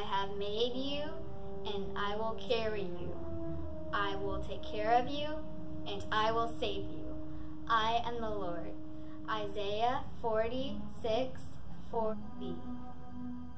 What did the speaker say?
have made you, and I will carry you. I will take care of you, and I will save you. I am the Lord. Isaiah 46:40.